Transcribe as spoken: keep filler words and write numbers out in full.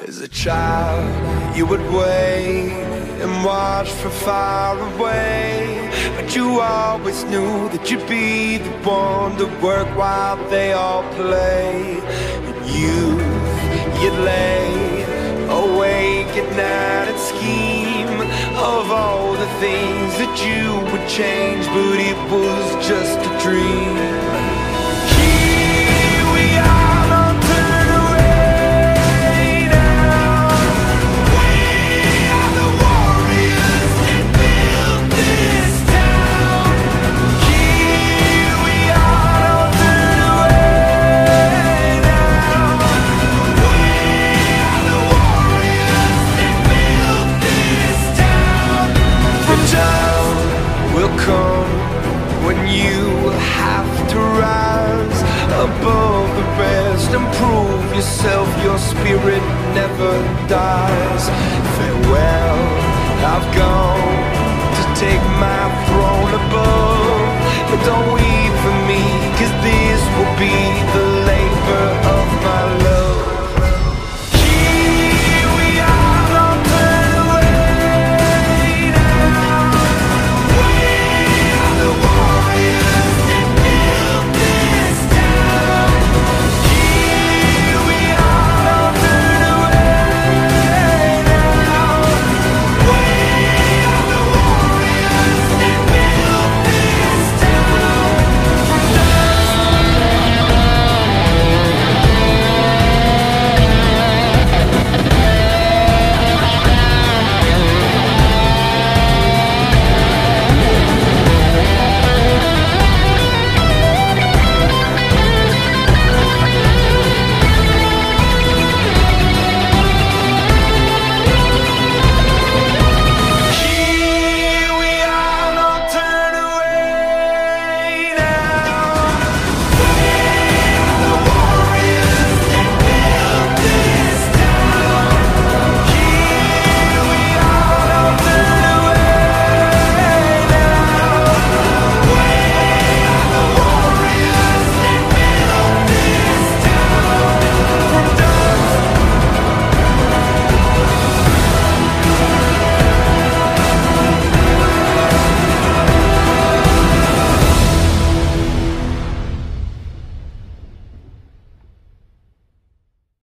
As a child, you would wait and watch from far away, but you always knew that you'd be the one to work while they all play. In youth, you'd lay awake at night and scheme of all the things that you would change, but it was just a dream. Here we are, don't turn away now. We are the warriors that built this town. Here we are, don't turn away now. We are the warriors that built this town. From town will come when you have to rise above the rest and prove yourself. Your spirit never dies. Farewell, I've gone to take my throne above, but don't weep for me, 'cause this will be the